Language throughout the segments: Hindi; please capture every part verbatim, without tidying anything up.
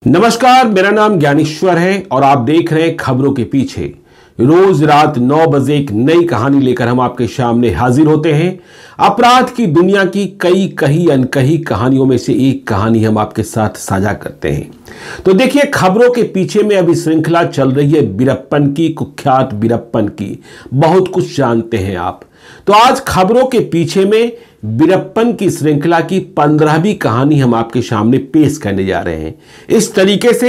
नमस्कार, मेरा नाम ज्ञानेश्वर है और आप देख रहे हैं खबरों के पीछे। रोज रात नौ बजे एक नई कहानी लेकर हम आपके सामने हाजिर होते हैं। अपराध की दुनिया की कई कही अनकही कहानियों में से एक कहानी हम आपके साथ साझा करते हैं। तो देखिए, खबरों के पीछे में अभी श्रृंखला चल रही है वीरप्पन की, कुख्यात वीरप्पन की। बहुत कुछ जानते हैं आप। तो आज खबरों के पीछे में वीरप्पन की श्रृंखला की पंद्रहवीं कहानी हम आपके सामने पेश करने जा रहे हैं। इस तरीके से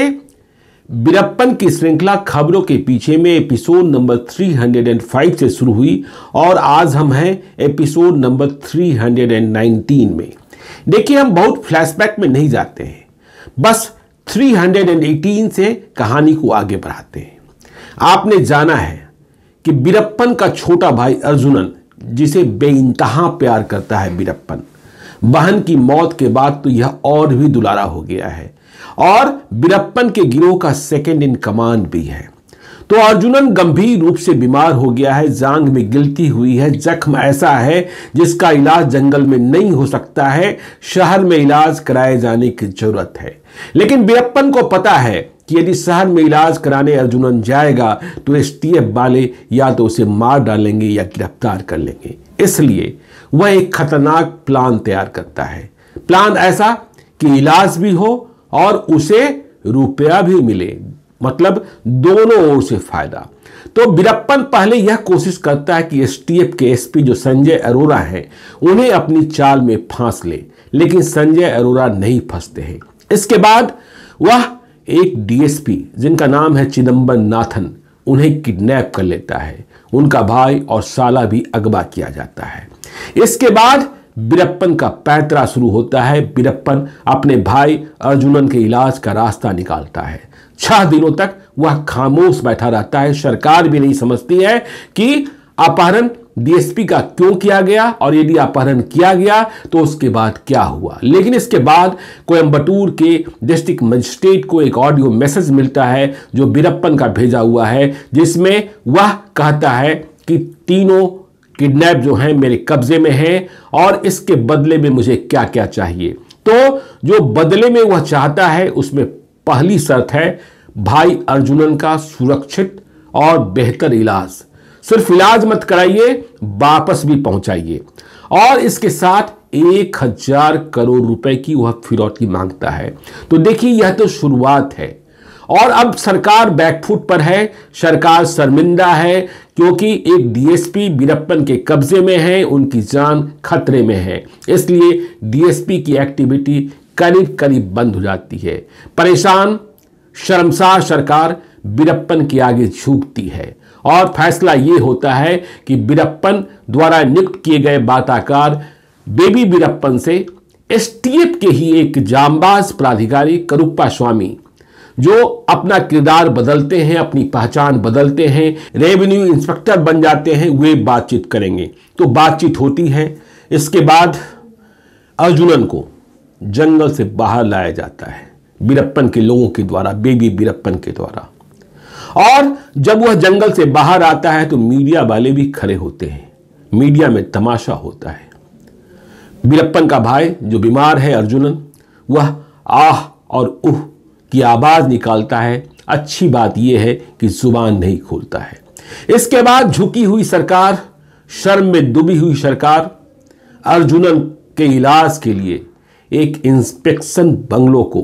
वीरप्पन की श्रृंखला खबरों के पीछे में एपिसोड नंबर तीन सौ पाँच से शुरू हुई और आज हम हैं एपिसोड नंबर तीन सौ उन्नीस में। देखिए, हम बहुत फ्लैशबैक में नहीं जाते हैं, बस तीन सौ अठारह से कहानी को आगे बढ़ाते हैं। आपने जाना है कि वीरप्पन का छोटा भाई अर्जुनन, जिसे बेइंतहा प्यार करता है वीरप्पन, बहन की मौत के बाद तो यह और भी दुलारा हो गया है और वीरप्पन के गिरोह का सेकंड इन कमांड भी है। तो अर्जुनन गंभीर रूप से बीमार हो गया है, जांघ में गिलती हुई है, जख्म ऐसा है जिसका इलाज जंगल में नहीं हो सकता है, शहर में इलाज कराए जाने की जरूरत है। लेकिन वीरप्पन को पता है कि यदि शहर में इलाज कराने अर्जुनन जाएगा तो एसटीएफ वाले या तो उसे मार डालेंगे या गिरफ्तार कर लेंगे। इसलिए वह एक खतरनाक प्लान तैयार करता है। प्लान ऐसा कि इलाज भी हो और उसे रुपया भी मिले, मतलब दोनों ओर से फायदा। तो वीरप्पन पहले यह कोशिश करता है कि एसटीएफ के एसपी जो संजय अरोरा हैं, उन्हें अपनी चाल में फांस ले, लेकिन संजय अरोरा नहीं फंसते हैं। इसके बाद वह एक डीएसपी जिनका नाम है चिदंबरम नाथन, उन्हें किडनैप कर लेता है। उनका भाई और साला भी अगवा किया जाता है। इसके बाद वीरप्पन का पैंतरा शुरू होता है। वीरप्पन अपने भाई अर्जुनन के इलाज का रास्ता निकालता है। छह दिनों तक वह खामोश बैठा रहता है। सरकार भी नहीं समझती है कि अपहरण डीएसपी का क्यों किया गया और यदि अपहरण किया गया तो उसके बाद क्या हुआ। लेकिन इसके बाद कोयंबटूर के डिस्ट्रिक्ट मजिस्ट्रेट को एक ऑडियो मैसेज मिलता है जो वीरप्पन का भेजा हुआ है, जिसमें वह कहता है कि तीनों किडनैप जो हैं मेरे कब्जे में हैं और इसके बदले में मुझे क्या क्या चाहिए। तो जो बदले में वह चाहता है उसमें पहली शर्त है भाई अर्जुनन का सुरक्षित और बेहतर इलाज। सिर्फ इलाज मत कराइए, वापस भी पहुंचाइए। और इसके साथ एक हजार करोड़ रुपए की वह फिरौती मांगता है। तो देखिए, यह तो शुरुआत है और अब सरकार बैकफुट पर है। सरकार शर्मिंदा है क्योंकि एक डीएसपी वीरप्पन के कब्जे में है, उनकी जान खतरे में है। इसलिए डीएसपी की एक्टिविटी करीब करीब बंद हो जाती है। परेशान शर्मसार सरकार वीरप्पन के आगे झुकती है और फैसला यह होता है कि वीरप्पन द्वारा नियुक्त किए गए बाताकार बेबी वीरप्पन से एसटीएफ के ही एक जांबाज प्राधिकारी करुप्पा स्वामी, जो अपना किरदार बदलते हैं, अपनी पहचान बदलते हैं, रेवेन्यू इंस्पेक्टर बन जाते हैं, वे बातचीत करेंगे। तो बातचीत होती है। इसके बाद अर्जुनन को जंगल से बाहर लाया जाता है वीरप्पन के लोगों के द्वारा, बेबी वीरप्पन के द्वारा। और जब वह जंगल से बाहर आता है तो मीडिया वाले भी खड़े होते हैं। मीडिया में तमाशा होता है। वीरप्पन का भाई जो बीमार है अर्जुनन, वह आह और उह की आवाज निकालता है। अच्छी बात यह है कि जुबान नहीं खोलता है। इसके बाद झुकी हुई सरकार, शर्म में डूबी हुई सरकार अर्जुनन के इलाज के लिए एक इंस्पेक्शन बंगलों को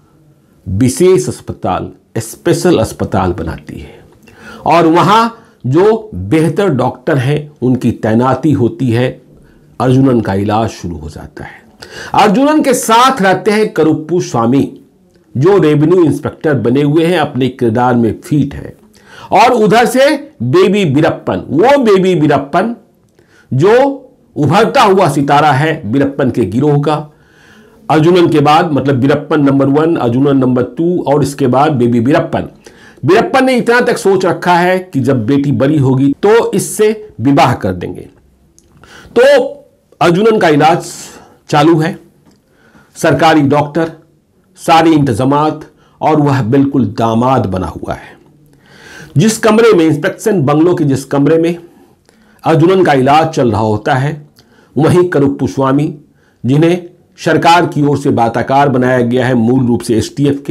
विशेष अस्पताल, स्पेशल अस्पताल बनाती है और वहां जो बेहतर डॉक्टर हैं उनकी तैनाती होती है। अर्जुनन का इलाज शुरू हो जाता है। अर्जुनन के साथ रहते हैं करुप्पू स्वामी, जो रेवेन्यू इंस्पेक्टर बने हुए हैं, अपने किरदार में फिट है। और उधर से बेबी वीरप्पन, वो बेबी वीरप्पन जो उभरता हुआ सितारा है वीरप्पन के गिरोह का। अर्जुनन के बाद, मतलब Veerappan number one, Arjunan number two और इसके बाद बेबी वीरप्पन। वीरप्पन ने इतना तक सोच रखा है कि जब बेटी बड़ी होगी तो इससे विवाह कर देंगे। तो अर्जुनन का इलाज चालू है। सरकारी डॉक्टर, सारे इंतजामात, और वह बिल्कुल दामाद बना हुआ है। जिस कमरे में, इंस्पेक्शन बंगलों के जिस कमरे में अर्जुनन का इलाज चल रहा होता है, वहीं करुप्पू स्वामी, जिन्हें सरकार की ओर से बाताकार बनाया गया है मूल रूप से एसटीएफ के,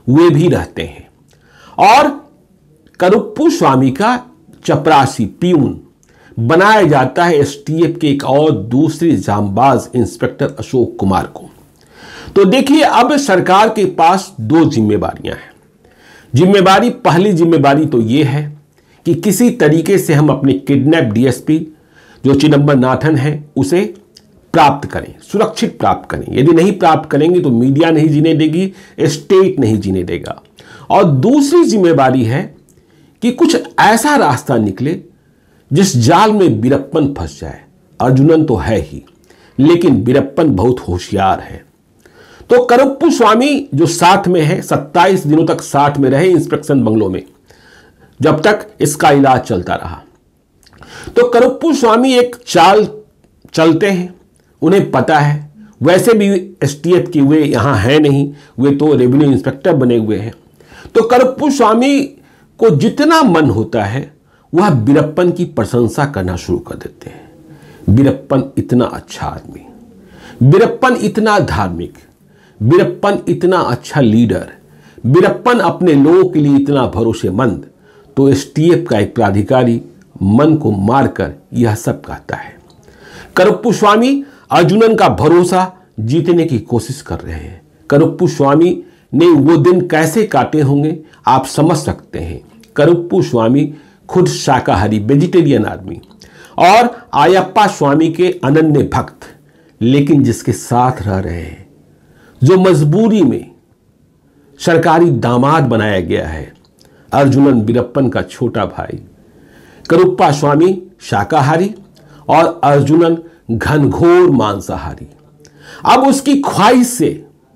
वे भी रहते हैं। और करुप्पू स्वामी का चपरासी प्यून बनाया जाता है एसटीएफ के एक और दूसरे जांबाज इंस्पेक्टर अशोक कुमार को। तो देखिए, अब सरकार के पास दो जिम्मेवारियां हैं। जिम्मेवारी पहली जिम्मेवारी तो यह है कि किसी तरीके से हम अपने किडनैप डीएसपी जो चिदंबरनाथन है उसे प्राप्त करें, सुरक्षित प्राप्त करें। यदि नहीं प्राप्त करेंगे तो मीडिया नहीं जीने देगी, स्टेट नहीं जीने देगा। और दूसरी जिम्मेवारी है कि कुछ ऐसा रास्ता निकले जिस जाल में वीरप्पन फंस जाए। अर्जुनन तो है ही, लेकिन वीरप्पन बहुत होशियार है। तो करुप्पू स्वामी जो साथ में है, सत्ताईस दिनों तक साथ में रहे इंस्पेक्शन बंगलों में, जब तक इसका इलाज चलता रहा। तो करुप्पू स्वामी एक चाल चलते हैं, उन्हें पता है। वैसे भी एसटीएफ के वे यहां हैं नहीं, वे तो रेवेन्यू इंस्पेक्टर बने हुए हैं। तो करुप्पू स्वामी को जितना मन होता है वह वीरप्पन की प्रशंसा करना शुरू कर देते हैं। वीरप्पन इतना अच्छा आदमी, वीरप्पन इतना धार्मिक, वीरप्पन इतना अच्छा लीडर, वीरप्पन अपने लोगों के लिए इतना भरोसेमंद। तो एसटीएफ का एक प्राधिकारी मन को मारकर यह सब कहता है। करुप्पू स्वामी अर्जुनन का भरोसा जीतने की कोशिश कर रहे हैं। करुप्पू स्वामी ने वो दिन कैसे काटे होंगे आप समझ सकते हैं। करुप्पू स्वामी खुद शाकाहारी वेजिटेरियन आदमी और आयप्पा स्वामी के अनन्य भक्त, लेकिन जिसके साथ रह रहे हैं, जो मजबूरी में सरकारी दामाद बनाया गया है, अर्जुनन वीरप्पन का छोटा भाई। करुप्पा स्वामी शाकाहारी और अर्जुनन घनघोर मांसाहारी। अब उसकी ख्वाहिश से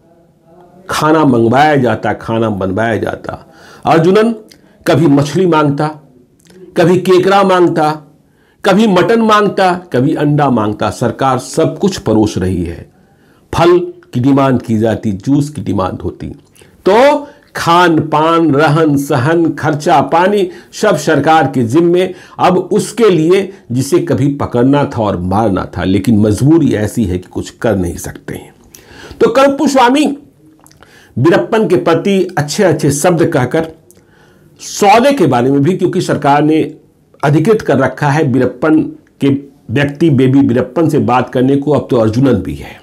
खाना मंगवाया जाता, खाना बनवाया जाता। अर्जुनन कभी मछली मांगता, कभी केकड़ा मांगता, कभी मटन मांगता, कभी अंडा मांगता। सरकार सब कुछ परोस रही है। फल की डिमांड की जाती, जूस की डिमांड होती। तो खान पान, रहन सहन, खर्चा पानी सब सरकार के जिम्मे। अब उसके लिए जिसे कभी पकड़ना था और मारना था, लेकिन मजबूरी ऐसी है कि कुछ कर नहीं सकते हैं। तो करुप्पू स्वामी वीरप्पन के प्रति अच्छे अच्छे शब्द कहकर सौदे के बारे में भी, क्योंकि सरकार ने अधिकृत कर रखा है वीरप्पन के व्यक्ति बेबी वीरप्पन से बात करने को, अब तो अर्जुनन भी है।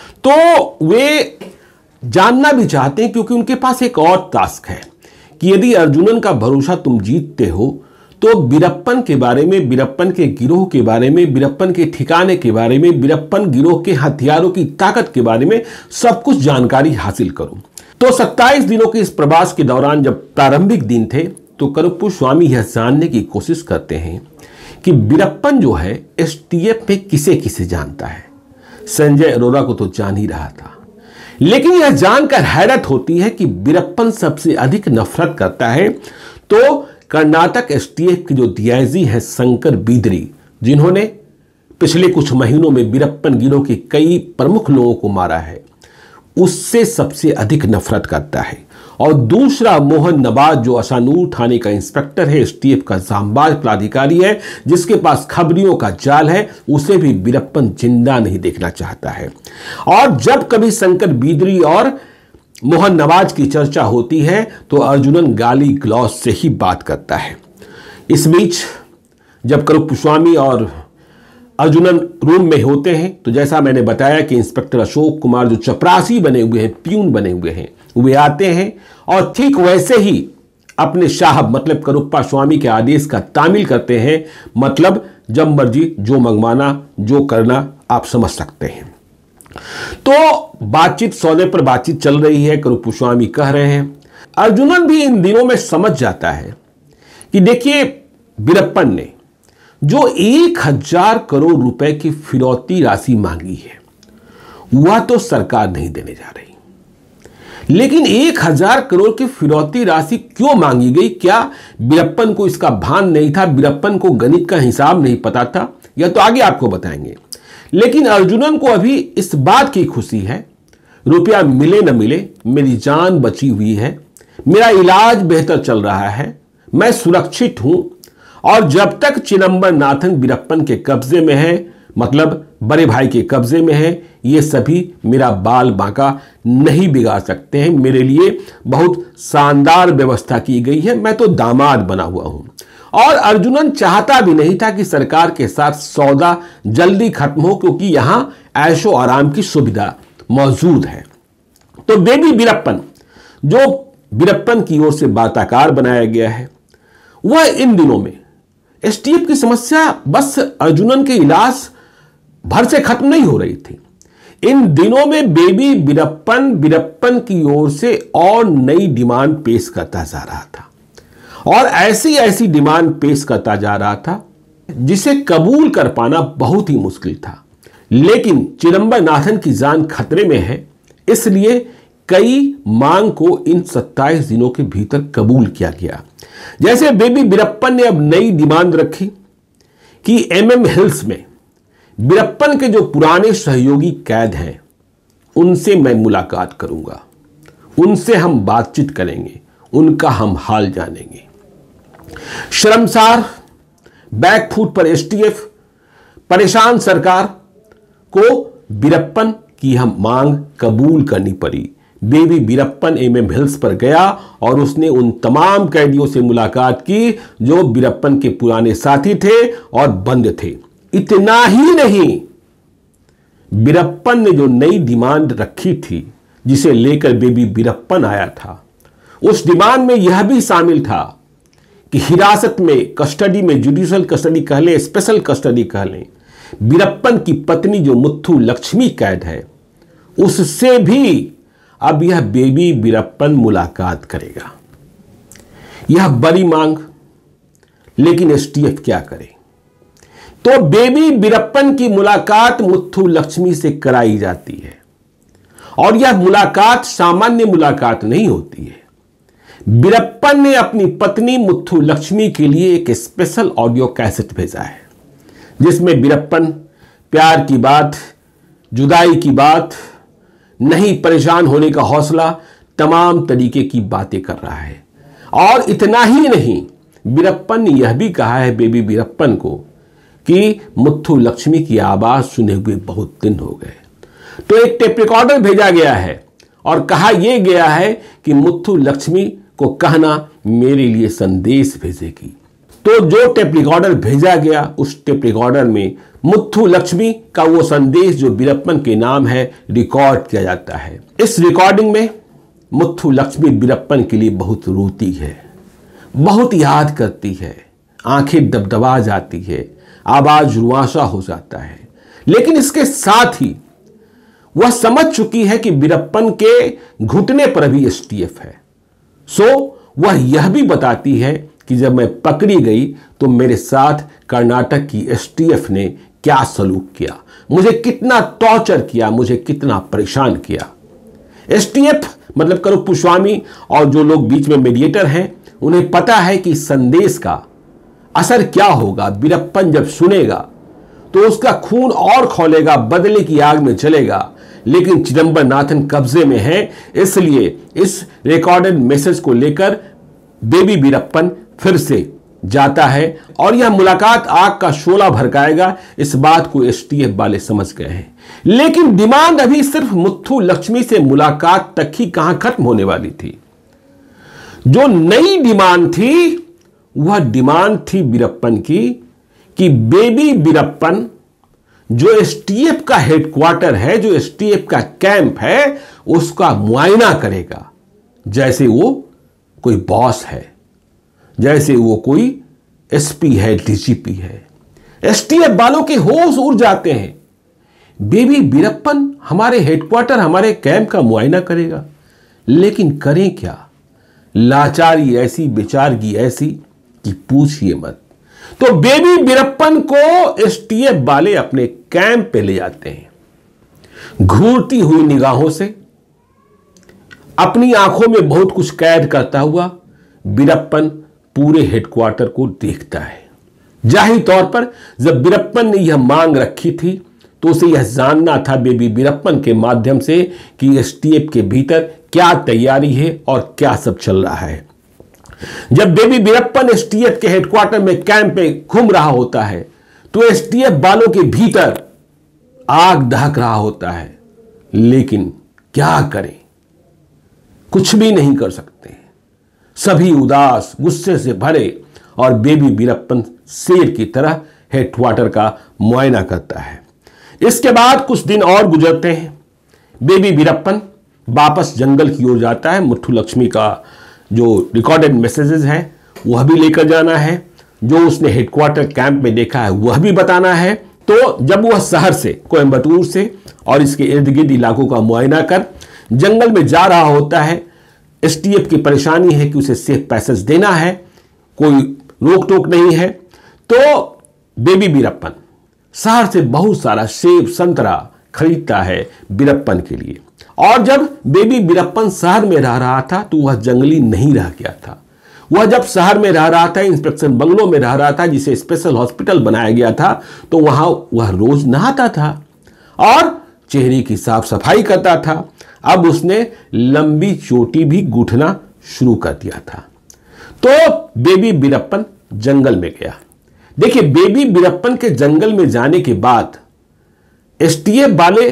तो वे जानना भी चाहते हैं, क्योंकि उनके पास एक और टास्क है कि यदि अर्जुनन का भरोसा तुम जीतते हो तो वीरप्पन के बारे में, वीरप्पन के गिरोह के बारे में, वीरप्पन के ठिकाने के बारे में, वीरप्पन गिरोह के हथियारों की ताकत के बारे में सब कुछ जानकारी हासिल करो। तो सत्ताईस दिनों के इस प्रवास के दौरान जब प्रारंभिक दिन थे, तो करुप्पू स्वामी यह जानने की कोशिश करते हैं कि वीरप्पन जो है एसटीएफ में किसे किसे जानता है। संजय अरोरा को तो जान ही रहा था, लेकिन यह जानकर हैरत होती है कि वीरप्पन सबसे अधिक नफरत करता है तो कर्नाटक एसटीएफ के जो डीआईजी हैं शंकर बिदरी, जिन्होंने पिछले कुछ महीनों में वीरप्पन गिरोह के कई प्रमुख लोगों को मारा है, उससे सबसे अधिक नफरत करता है। और दूसरा मोहन नवाज, जो असानूर थाने का इंस्पेक्टर है, एसटीएफ का जांबाज प्राधिकारी है, जिसके पास खबरियों का जाल है, उसे भी वीरप्पन जिंदा नहीं देखना चाहता है। और जब कभी शंकर बिदरी और मोहन नवाज की चर्चा होती है तो अर्जुनन गाली गलौज से ही बात करता है। इस बीच जब करुप्पू स्वामी और अर्जुनन रूम में होते हैं तो जैसा मैंने बताया कि इंस्पेक्टर अशोक कुमार जो चपरासी बने हुए हैं, प्यून बने हुए हैं, वे आते हैं और ठीक वैसे ही अपने साहब मतलब करुप्पा स्वामी के आदेश का तामील करते हैं। मतलब जब मर्जी जो मंगवाना, जो करना, आप समझ सकते हैं। तो बातचीत, सौदे पर बातचीत चल रही है। करुप्पू स्वामी कह रहे हैं, अर्जुनन भी इन दिनों में समझ जाता है कि देखिए वीरप्पन ने जो एक हजार करोड़ रुपए की फिरौती राशि मांगी है वह तो सरकार नहीं देने जा रही, लेकिन एक हजार करोड़ की फिरौती राशि क्यों मांगी गई? क्या वीरप्पन को इसका भान नहीं था? वीरप्पन को गणित का हिसाब नहीं पता था? यह तो आगे आपको बताएंगे। लेकिन अर्जुनन को अभी इस बात की खुशी है, रुपया मिले न मिले, मेरी जान बची हुई है, मेरा इलाज बेहतर चल रहा है, मैं सुरक्षित हूं, और जब तक चिदंबरनाथन वीरप्पन के कब्जे में है मतलब बड़े भाई के कब्जे में है, ये सभी मेरा बाल बांका नहीं बिगाड़ सकते हैं। मेरे लिए बहुत शानदार व्यवस्था की गई है, मैं तो दामाद बना हुआ हूं। और अर्जुनन चाहता भी नहीं था कि सरकार के साथ सौदा जल्दी खत्म हो, क्योंकि यहां ऐशो आराम की सुविधा मौजूद है। तो बेबी वीरप्पन, जो वीरप्पन की ओर से वार्ताकार बनाया गया है, वह इन दिनों में एसटीएफ की समस्या बस अर्जुनन के इलाज भर से खत्म नहीं हो रही थी। इन दिनों में बेबी वीरप्पन वीरप्पन की ओर से और नई डिमांड पेश करता जा रहा था, और ऐसी ऐसी डिमांड पेश करता जा रहा था जिसे कबूल कर पाना बहुत ही मुश्किल था। लेकिन चिदंबरनाथन की जान खतरे में है, इसलिए कई मांग को इन सत्ताईस दिनों के भीतर कबूल किया गया। जैसे बेबी वीरप्पन ने अब नई डिमांड रखी कि एमएम हिल्स में वीरप्पन के जो पुराने सहयोगी कैद हैं उनसे मैं मुलाकात करूंगा, उनसे हम बातचीत करेंगे, उनका हम हाल जानेंगे। शर्मसार बैकफुट पर एसटीएफ, परेशान सरकार को वीरप्पन की हम मांग कबूल करनी पड़ी। बेबी वीरप्पन एमएम हिल्स पर गया और उसने उन तमाम कैदियों से मुलाकात की जो वीरप्पन के पुराने साथी थे और बंद थे। इतना ही नहीं, वीरप्पन ने जो नई डिमांड रखी थी जिसे लेकर बेबी वीरप्पन आया था, उस डिमांड में यह भी शामिल था कि हिरासत में, कस्टडी में, जुडिशियल कस्टडी कह लें, स्पेशल कस्टडी कह लें, वीरप्पन की पत्नी जो मुथु लक्ष्मी कैद है, उससे भी अब यह बेबी वीरप्पन मुलाकात करेगा। यह बड़ी मांग, लेकिन एसटीएफ क्या करे? तो बेबी वीरप्पन की मुलाकात मुथु लक्ष्मी से कराई जाती है, और यह मुलाकात सामान्य मुलाकात नहीं होती है। वीरप्पन ने अपनी पत्नी मुथु लक्ष्मी के लिए एक स्पेशल ऑडियो कैसेट भेजा है, जिसमें वीरप्पन प्यार की बात, जुदाई की बात, नहीं परेशान होने का हौसला, तमाम तरीके की बातें कर रहा है। और इतना ही नहीं, वीरप्पन ने यह भी कहा है बेबी वीरप्पन को कि मुथु लक्ष्मी की आवाज सुने हुए बहुत दिन हो गए। तो एक टेप रिकॉर्डर भेजा गया है और कहा यह गया है कि मुथु लक्ष्मी को कहना मेरे लिए संदेश भेजेगी। तो जो टेप रिकॉर्डर भेजा गया, उस टेप रिकॉर्डर में मुथु लक्ष्मी का वो संदेश जो वीरप्पन के नाम है रिकॉर्ड किया जाता है। इस रिकॉर्डिंग में मुथु लक्ष्मी वीरप्पन के लिए बहुत रोती है, बहुत याद करती है, आंखें दबदबा जाती है, आवाज रुआसा हो जाता है। लेकिन इसके साथ ही वह समझ चुकी है कि वीरप्पन के घुटने पर भी एसटीएफ है। सो वह यह भी बताती है कि जब मैं पकड़ी गई तो मेरे साथ कर्नाटक की एसटीएफ ने क्या सलूक किया, मुझे कितना टॉर्चर किया, मुझे कितना परेशान किया। एसटीएफ मतलब करूप स्वामी और जो लोग बीच में मीडिएटर हैं, उन्हें पता है कि संदेश का असर क्या होगा। वीरप्पन जब सुनेगा तो उसका खून और खौलेगा, बदले की आग में जलेगा। लेकिन चिदंबरनाथन कब्जे में है, इसलिए इस रिकॉर्डेड मैसेज को लेकर बेबी वीरप्पन फिर से जाता है और यह मुलाकात आग का शोला भड़काएगा। इस बात को एसटीएफ वाले समझ गए हैं। लेकिन डिमांड अभी सिर्फ मुथु लक्ष्मी से मुलाकात तक ही कहां खत्म होने वाली थी। जो नई डिमांड थी वह डिमांड थी वीरप्पन की कि बेबी वीरप्पन जो एसटीएफ का हेडक्वार्टर है, जो एसटीएफ का कैंप है, उसका मुआयना करेगा, जैसे वो कोई बॉस है, जैसे वो कोई एसपी है, डीजीपी है। एसटीएफ वालों के होश उड़ जाते हैं। बेबी वीरप्पन हमारे हेडक्वार्टर, हमारे कैंप का मुआयना करेगा। लेकिन करें क्या? लाचारी ऐसी, बेचारगी ऐसी कि पूछिए मत। तो बेबी वीरप्पन को एसटीएफ वाले अपने कैंप पे ले जाते हैं। घूरती हुई निगाहों से, अपनी आंखों में बहुत कुछ कैद करता हुआ वीरप्पन पूरे हेडक्वार्टर को देखता है। जाहिर तौर पर जब वीरप्पन ने यह मांग रखी थी तो उसे यह जानना था बेबी वीरप्पन के माध्यम से कि एसटीएफ के भीतर क्या तैयारी है और क्या सब चल रहा है। जब बेबी वीरप्पन एसटीएफ के हेडक्वार्टर में कैंप में घूम रहा होता है तो एसटीएफ वालों के भीतर आग दहक रहा होता है, लेकिन क्या करें, कुछ भी नहीं कर सकते। सभी उदास, गुस्से से भरे, और बेबी वीरप्पन शेर की तरह हेडक्वार्टर का मुआयना करता है। इसके बाद कुछ दिन और गुजरते हैं। बेबी वीरप्पन वापस जंगल की ओर जाता है। मुट्ठू लक्ष्मी का जो रिकॉर्डेड मैसेजेस है वह भी लेकर जाना है, जो उसने हेडक्वार्टर कैंप में देखा है वह भी बताना है। तो जब वह शहर से, कोयम्बटूर से और इसके इर्द गिर्द इलाकों का मुआयना कर जंगल में जा रहा होता है, एसटीएफ की परेशानी है कि उसे सेफ पैसेज देना है, कोई रोक टोक नहीं है। तो बेबी वीरप्पन शहर से बहुत सारा सेब संतरा खरीदता है वीरप्पन के लिए। और जब बेबी वीरप्पन शहर में रह रहा था तो वह जंगली नहीं रह गया था। वह जब शहर में रह रहा था, इंस्पेक्शन बंगलों में रह रहा था, जिसे स्पेशल हॉस्पिटल बनाया गया था, तो वहां वह रोज नहाता था और चेहरे की साफ सफाई करता था। अब उसने लंबी चोटी भी गूंथना शुरू कर दिया था। तो बेबी वीरप्पन जंगल में गया। देखिए, बेबी वीरप्पन के जंगल में जाने के बाद एसटीएफ वाले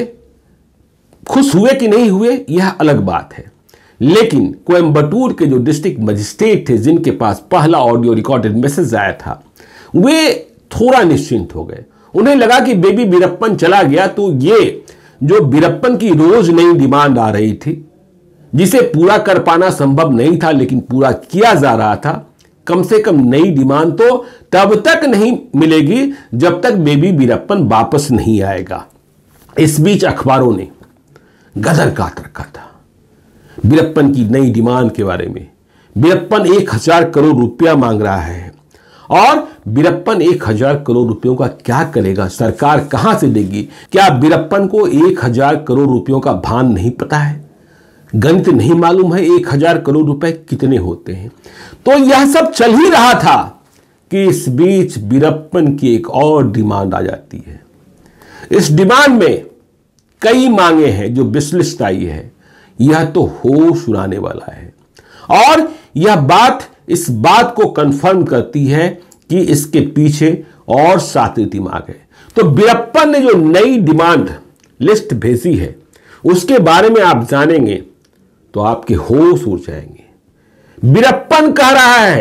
खुश हुए कि नहीं हुए यह अलग बात है, लेकिन कोयम्बटूर के जो डिस्ट्रिक्ट मजिस्ट्रेट थे, जिनके पास पहला ऑडियो रिकॉर्डेड मैसेज आया था, वे थोड़ा निश्चिंत हो गए। उन्हें लगा कि बेबी वीरप्पन चला गया तो ये जो वीरप्पन की रोज नई डिमांड आ रही थी, जिसे पूरा कर पाना संभव नहीं था लेकिन पूरा किया जा रहा था, कम से कम नई डिमांड तो तब तक नहीं मिलेगी जब तक बेबी वीरप्पन वापस नहीं आएगा। इस बीच अखबारों ने गदर काट रखा था वीरप्पन की नई डिमांड के बारे में। वीरप्पन एक हजार करोड़ रुपया मांग रहा है, और वीरप्पन एक हजार करोड़ रुपयों का क्या करेगा, सरकार कहां से देगी? क्या वीरप्पन को एक हजार करोड़ रुपयों का भान नहीं पता है? गणित नहीं मालूम है एक हजार करोड़ रुपए कितने होते हैं? तो यह सब चल ही रहा था कि इस बीच वीरप्पन की एक और डिमांड आ जाती है। इस डिमांड में कई मांगे हैं जो विश्लिष्ट आई है। यह तो होश उड़ाने वाला है, और यह बात इस बात को कंफर्म करती है कि इसके पीछे और सात दिमाग है। तो वीरप्पन ने जो नई डिमांड लिस्ट भेजी है उसके बारे में आप जानेंगे तो आपके होश उड़ जाएंगे। वीरप्पन कह रहा है,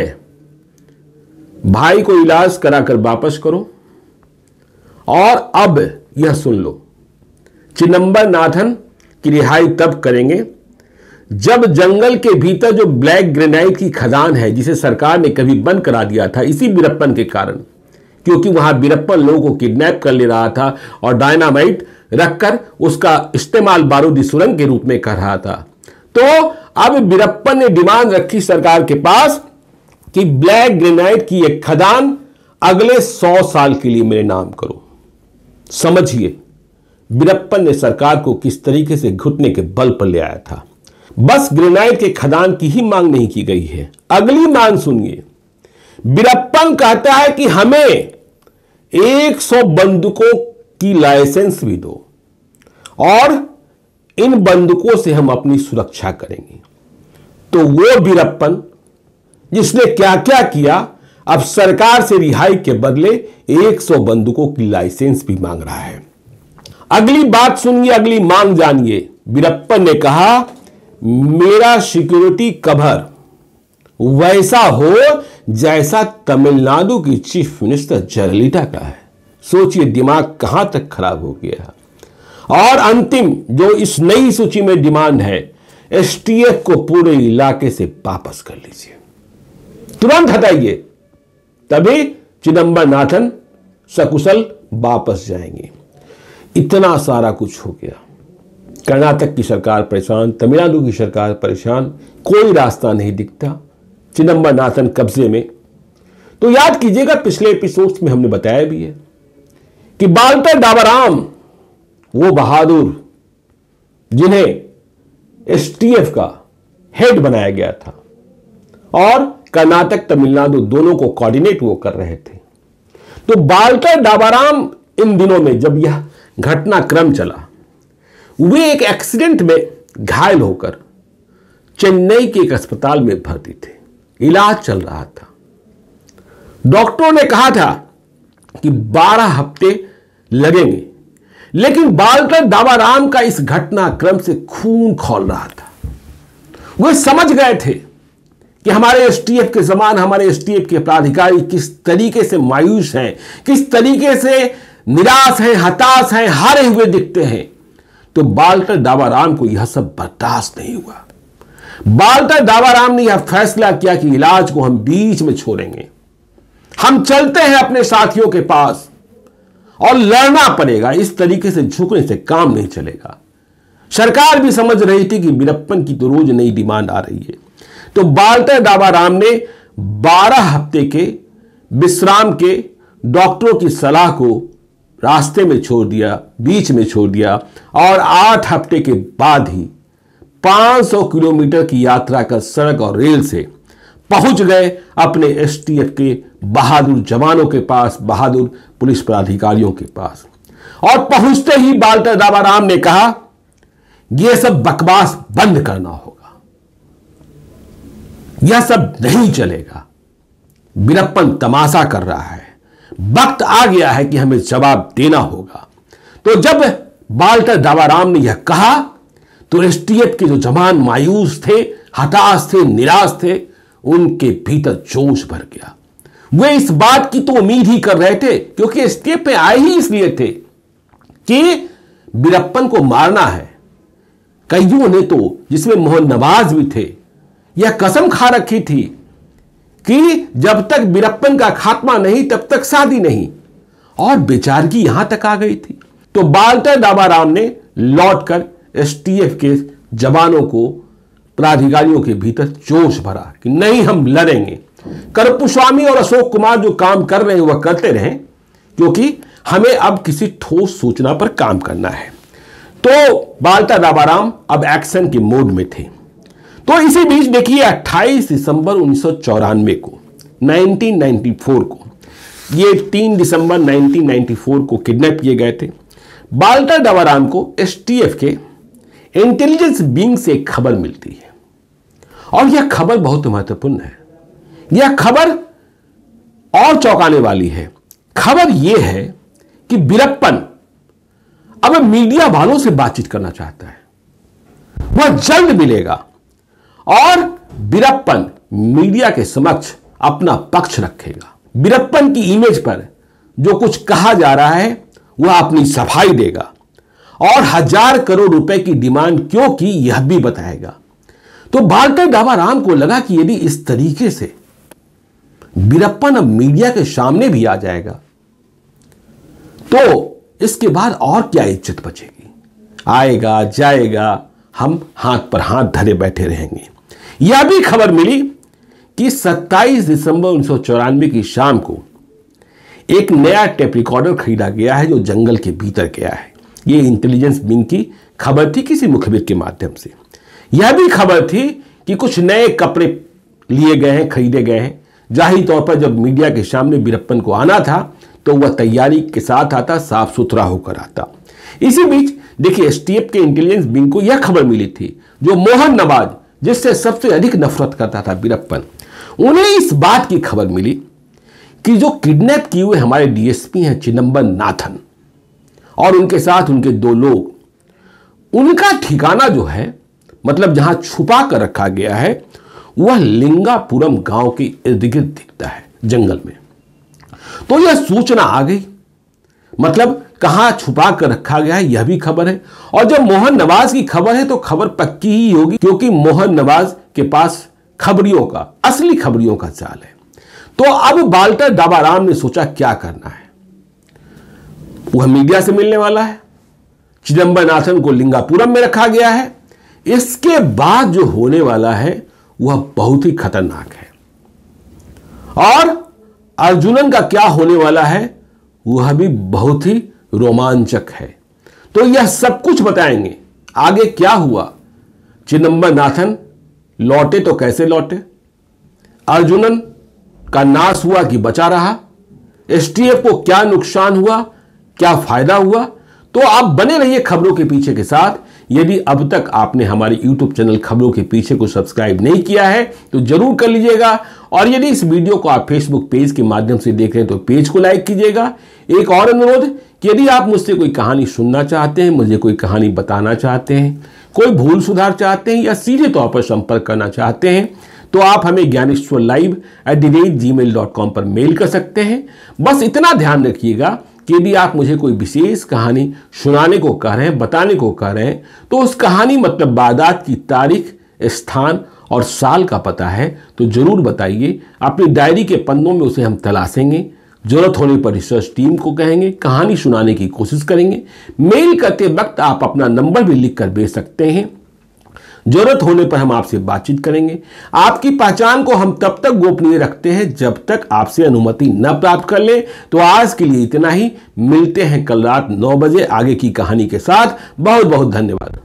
भाई को इलाज कराकर वापस करो, और अब यह सुन लो, चिदंबरनाथन की रिहाई तब करेंगे जब जंगल के भीतर जो ब्लैक ग्रेनाइट की खदान है, जिसे सरकार ने कभी बंद करा दिया था इसी वीरप्पन के कारण, क्योंकि वहां वीरप्पन लोगों को किडनैप कर ले रहा था और डायनामाइट रखकर उसका इस्तेमाल बारूदी सुरंग के रूप में कर रहा था। तो अब वीरप्पन ने डिमांड रखी सरकार के पास कि ब्लैक ग्रेनाइट की एक खदान अगले सौ साल के लिए मेरे नाम करो। समझिए वीरप्पन ने सरकार को किस तरीके से घुटने के बल पर ले आया था। बस ग्रेनाइट के खदान की ही मांग नहीं की गई है, अगली मांग सुनिए। वीरप्पन कहता है कि हमें सौ बंदूकों की लाइसेंस भी दो, और इन बंदूकों से हम अपनी सुरक्षा करेंगे। तो वो वीरप्पन जिसने क्या क्या किया, अब सरकार से रिहाई के बदले सौ बंदूकों की लाइसेंस भी मांग रहा है। अगली बात सुनिए, अगली मांग जानिए। वीरप्पन ने कहा, मेरा सिक्योरिटी कवर वैसा हो जैसा तमिलनाडु की चीफ मिनिस्टर जयललिता का है। सोचिए दिमाग कहां तक खराब हो गया। और अंतिम जो इस नई सूची में डिमांड है, एसटीएफ को पूरे इलाके से वापस कर लीजिए, तुरंत हटाइए, तभी चिदंबरनाथन सकुशल वापस जाएंगे। इतना सारा कुछ हो गया। कर्नाटक की सरकार परेशान, तमिलनाडु की सरकार परेशान, कोई रास्ता नहीं दिखता, चिदंबरनाथन कब्जे में। तो याद कीजिएगा पिछले एपिसोड्स में हमने बताया भी है कि वाल्टर डाबरआम, वो बहादुर जिन्हें एसटीएफ का हेड बनाया गया था, और कर्नाटक तमिलनाडु दोनों को कोऑर्डिनेट वो कर रहे थे। तो वाल्टर डाबरआम इन दिनों में जब यह घटनाक्रम चला, वे एक एक्सीडेंट में घायल होकर चेन्नई के एक अस्पताल में भर्ती थे, इलाज चल रहा था। डॉक्टरों ने कहा था कि बारह हफ्ते लगेंगे, लेकिन बाल्टर दावाराम का इस घटनाक्रम से खून खौल रहा था। वे समझ गए थे कि हमारे एसटीएफ के जवान, हमारे एसटीएफ के पदाधिकारी किस तरीके से मायूस हैं, किस तरीके से निराश हैं, हताश हैं, हारे हुए दिखते हैं। तो बाल्टर दावाराम को यह सब बर्दाश्त नहीं हुआ। बाल्टर दावाराम ने यह फैसला किया कि इलाज को हम बीच में छोड़ेंगे, हम चलते हैं अपने साथियों के पास और लड़ना पड़ेगा। इस तरीके से झुकने से काम नहीं चलेगा। सरकार भी समझ रही थी कि वीरप्पन की तो रोज नई डिमांड आ रही है। तो बाल्टर दावाराम ने बारह हफ्ते के विश्राम के डॉक्टरों की सलाह को रास्ते में छोड़ दिया, बीच में छोड़ दिया और आठ हफ्ते के बाद ही पाँच सौ किलोमीटर की यात्रा कर सड़क और रेल से पहुंच गए अपने एसटीएफ के बहादुर जवानों के पास, बहादुर पुलिस पदाधिकारियों के पास। और पहुंचते ही बाल्टर दावाराम ने कहा, यह सब बकवास बंद करना होगा, यह सब नहीं चलेगा। वीरप्पन तमाशा कर रहा है, वक्त आ गया है कि हमें जवाब देना होगा। तो जब बाल्टर दावाराम ने यह कहा तो एसटीएफ के जो जवान मायूस थे, हताश थे, निराश थे, उनके भीतर जोश भर गया। वे इस बात की तो उम्मीद ही कर रहे थे, क्योंकि एसटीएफ पे आए ही इसलिए थे कि वीरप्पन को मारना है। कईयों ने तो, जिसमें मोहन नवाज भी थे, यह कसम खा रखी थी कि जब तक वीरप्पन का खात्मा नहीं तब तक शादी नहीं, और बेचारगी यहां तक आ गई थी। तो बाल्टर दावाराम ने लौटकर एसटीएफ के जवानों को, पदाधिकारियों के भीतर जोश भरा कि नहीं, हम लड़ेंगे। करपुस्वामी और अशोक कुमार जो काम कर रहे हैं वह करते रहें, क्योंकि हमें अब किसी ठोस सूचना पर काम करना है। तो बाल्टर दावाराम अब एक्शन के मोड में थे। तो इसी बीच देखिए अट्ठाईस दिसंबर उन्नीस सौ चौरानवे को, उन्नीस सौ चौरानवे को, ये तीन दिसंबर उन्नीस सौ चौरानवे को किडनैप किए गए थे। बाल्टर दावाराम को एसटीएफ के इंटेलिजेंस विंग से एक खबर मिलती है, और यह खबर बहुत महत्वपूर्ण है। यह खबर और चौंकाने वाली है। खबर यह है कि वीरप्पन अब मीडिया वालों से बातचीत करना चाहता है, वह जल्द मिलेगा और वीरप्पन मीडिया के समक्ष अपना पक्ष रखेगा। वीरप्पन की इमेज पर जो कुछ कहा जा रहा है वह अपनी सफाई देगा और हजार करोड़ रुपए की डिमांड क्यों की यह भी बताएगा। तो बाल्टर दावाराम को लगा कि यदि इस तरीके से वीरप्पन अब मीडिया के सामने भी आ जाएगा तो इसके बाद और क्या इज्जत बचेगी। आएगा जाएगा, हम हाथ पर हाथ धरे बैठे रहेंगे। यह भी खबर मिली कि सत्ताईस दिसंबर उन्नीस सौ चौरानवे की शाम को एक नया टेप रिकॉर्डर खरीदा गया है जो जंगल के भीतर गया है। यह इंटेलिजेंस विंग की खबर थी किसी मुखबिर के माध्यम से। यह भी खबर थी कि कुछ नए कपड़े लिए गए हैं, खरीदे गए हैं। जाहिर तौर पर जब मीडिया के सामने वीरप्पन को आना था तो वह तैयारी के साथ आता, साफ सुथरा होकर आता। इसी बीच देखिए एसटीएफ के इंटेलिजेंस विंग को यह खबर मिली थी, जो मोहन नवाज, जिससे सबसे अधिक नफरत करता था वीरप्पन, उन्हें इस बात की खबर मिली कि जो किडनैप किए हुए हमारे डीएसपी हैं चिदंबरम नाथन और उनके साथ उनके दो लोग, उनका ठिकाना जो है, मतलब जहां छुपा कर रखा गया है, वह लिंगापुरम गांव के इर्द गिर्द दिखता है जंगल में। तो यह सूचना आ गई, मतलब कहां छुपा कर रखा गया है यह भी खबर है। और जब मोहन नवाज की खबर है तो खबर पक्की ही होगी, क्योंकि मोहन नवाज के पास खबरियों का, असली खबरियों का जाल है। तो अब बाल्टर दावाराम ने सोचा क्या करना है। वह मीडिया से मिलने वाला है, चिदंबरम नाथन को लिंगापुरम में रखा गया है। इसके बाद जो होने वाला है वह बहुत ही खतरनाक है, और अर्जुनन का क्या होने वाला है वह भी बहुत ही रोमांचक है। तो यह सब कुछ बताएंगे। आगे क्या हुआ, चिदंबरम नाथन लौटे तो कैसे लौटे, अर्जुनन का नाश हुआ कि बचा रहा, एसटीएफ को क्या नुकसान हुआ, क्या फायदा हुआ। तो आप बने रहिए खबरों के पीछे के साथ। यदि अब तक आपने हमारे यूट्यूब चैनल खबरों के पीछे को सब्सक्राइब नहीं किया है तो जरूर कर लीजिएगा, और यदि इस वीडियो को आप फेसबुक पेज के माध्यम से देख रहे हैं तो पेज को लाइक कीजिएगा। एक और अनुरोध कि यदि आप मुझसे कोई कहानी सुनना चाहते हैं, मुझे कोई कहानी बताना चाहते हैं, कोई भूल सुधार चाहते हैं या सीधे तौर पर संपर्क करना चाहते हैं, तो आप हमें Gyaneshwar live at the rate gmail dot com पर मेल कर सकते हैं। बस इतना ध्यान रखिएगा कि यदि आप मुझे कोई विशेष कहानी सुनाने को कह रहे हैं, बताने को कह रहे हैं, तो उस कहानी मतलब वारदात की तारीख, स्थान और साल का पता है तो जरूर बताइए। अपनी डायरी के पन्नों में उसे हम तलाशेंगे, जरूरत होने पर रिसर्च टीम को कहेंगे, कहानी सुनाने की कोशिश करेंगे। मेल करते वक्त आप अपना नंबर भी लिख कर भेज सकते हैं, जरूरत होने पर हम आपसे बातचीत करेंगे। आपकी पहचान को हम तब तक गोपनीय रखते हैं जब तक आपसे अनुमति न प्राप्त कर लें। तो आज के लिए इतना ही, मिलते हैं कल रात नौ बजे आगे की कहानी के साथ। बहुत बहुत धन्यवाद।